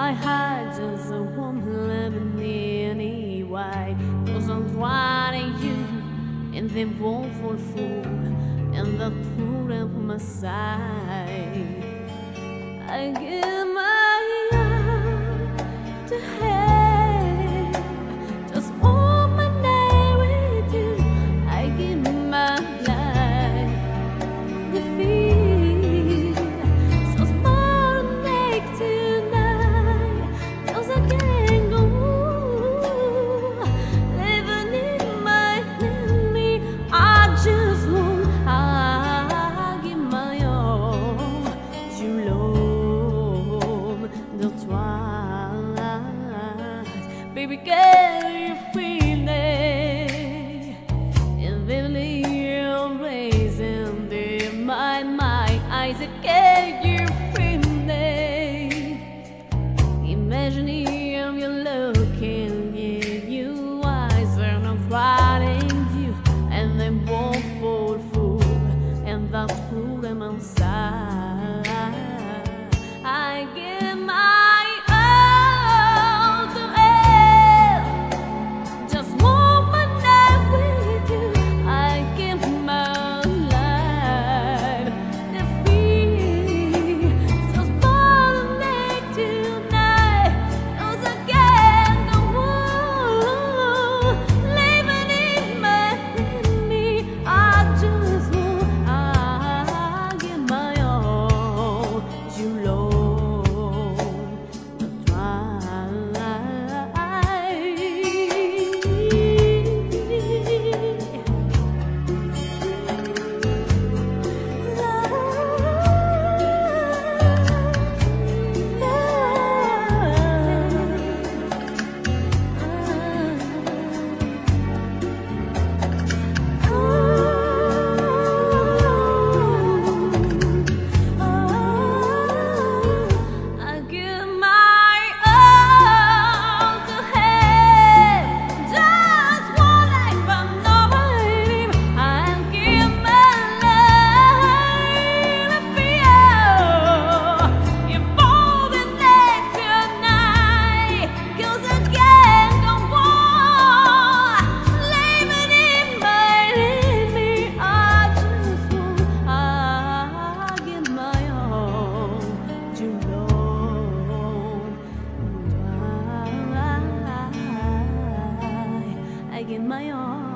my heart just won't let me anyway. 'Cause I'm trying you and they won't fall through, and the truth of my side. I give my heart to hell, just want my night with you. I give my life, the feel so small and make tonight. 'Cause I can't go living in my enemy. I just want, I give my all. You love the twice, baby, can you feel it? And vividly you're raising my eyes, can you feel it? Imagining you're looking in your eyes, and I'm fighting you, and they won't fall through, and that's who them inside. I give my all to hell, just want my night with you. I give my life, the feel so small and make tonight. 'Cause I can't go on living in my enemy. I just want, I give my all. You love the I give my all to hell, just one life from nobody. I'll give my life for you. You're more than that tonight. 'Cause I can't go on living in my enemy. I just want, I give my all. You know, I give my all.